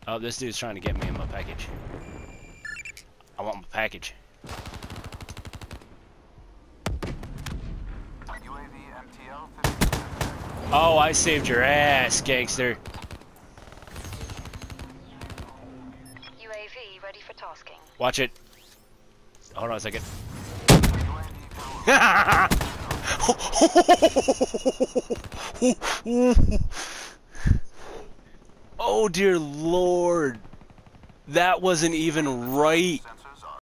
Oh, this dude's trying to get me in my package. I want my package. Oh, I saved your ass, gangster. UAV ready for tasking. Watch it. Hold on a second. Oh dear Lord. That wasn't even right.